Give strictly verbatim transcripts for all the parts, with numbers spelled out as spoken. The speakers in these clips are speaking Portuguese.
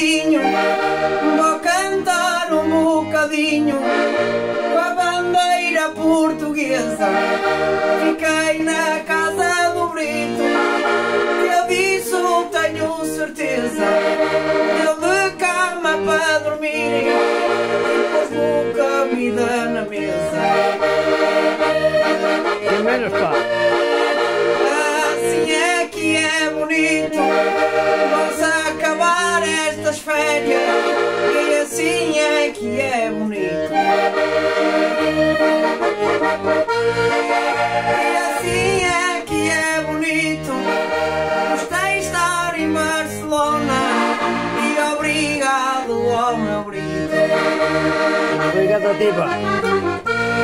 bocadinho, vou cantar um bocadinho com a bandeira portuguesa. Fiquei na casa do Brito, eu disso tenho certeza. Deu de cama para dormir e pôs comida na mesa. E menos pá. Assim é que é bonito, vão-se acabar estas férias e assim é que é bonito. E assim é que é bonito, gostei de estar em Barcelona e obrigado ao meu Brito. Obrigado a ti, pá.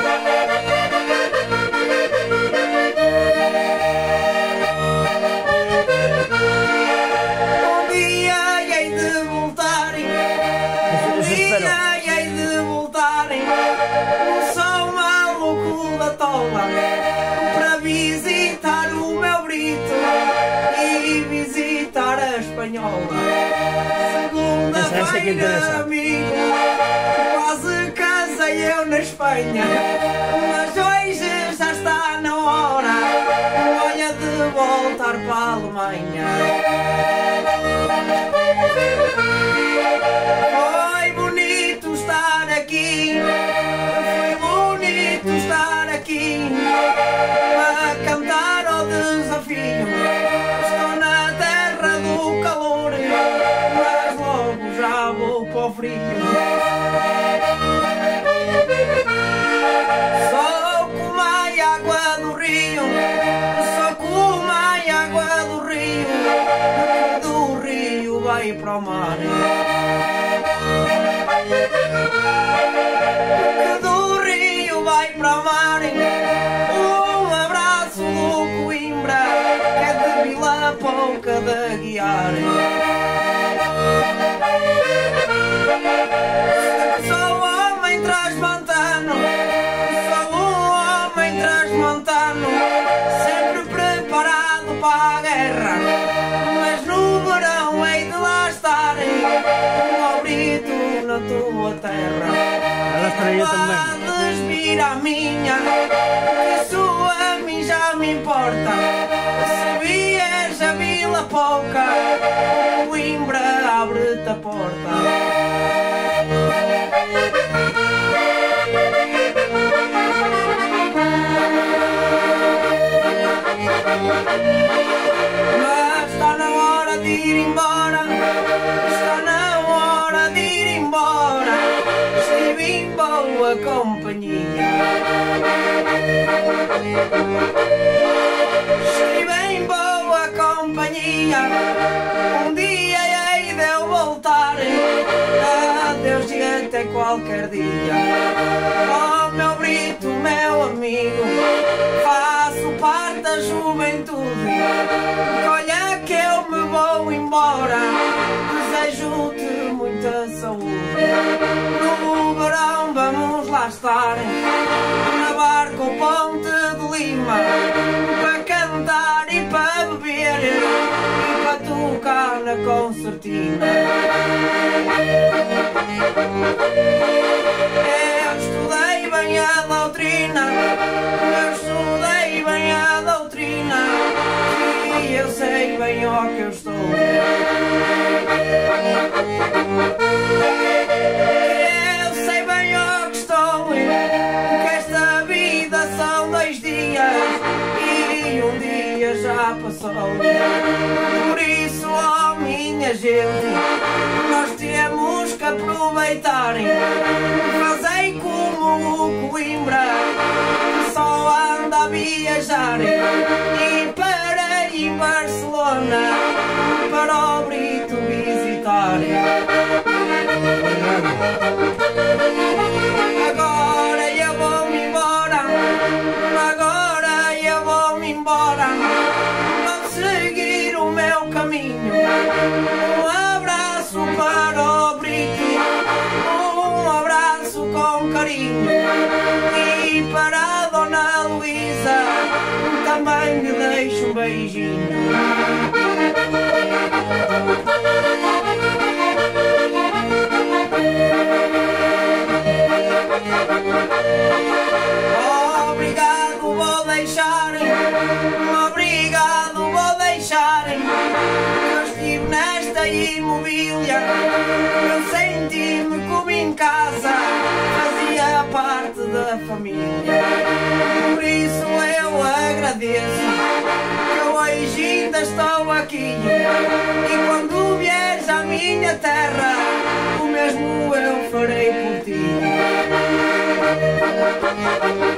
Para visitar o meu Brito e visitar a Espanhola. Segunda-feira, amigo, quase casei eu na Espanha, mas hoje já está na hora, olha, de voltar para a Alemanha. Foi bonito estar aqui, a cantar ao desafio. Estou na terra do calor, mas logo já vou para o frio. Sou como a água do rio, sou como a água do rio, do rio vai para o mar. Do rio vai para o mar. Pouca de guiar. Sou homem transmontano, sou um homem transmontano, sempre preparado para a guerra, mas no verão hei de lá estar, um Brito na tua terra. Podes vir à minha, que isso a mim já me importa. A Vila Pouca, Coimbra abre-te a porta. Mas está na hora de ir embora, está na hora de ir embora. Estive em boa companhia. Estive em boa companhia, um dia hei de eu voltar, adeus e até qualquer dia. Oh meu Brito, meu amigo, faço parte da juventude, olha que eu me vou embora, desejo-te muita saúde. No verão vamos lá estar, na barca ou Ponte de Lima, para cantar e para beber e para tocar na concertina. Eu estudei bem a doutrina, eu estudei bem a doutrina e eu sei bem ao que eu estou. Eu sei bem ao que estou, que esta vida são dois dias e um dia já passou. Por isso, ó minha gente, nós temos que aproveitar. Fazei como o Coimbra, que só anda a viajar, e parei em Barcelona para o Brito visitar. Agora eu vou-me embora, agora eu vou-me embora, vou seguir o meu caminho. Um abraço para o Brito, um abraço com carinho, e para a Dona Luísa também lhe deixo um beijinho. Obrigado, vou deixar, obrigado, vou deixar. Eu estive nesta imobília, eu senti-me como em casa, fazia parte da família. Por isso eu agradeço, que eu hoje ainda estou aqui. E quando vieres à minha terra, o mesmo eu farei por ti.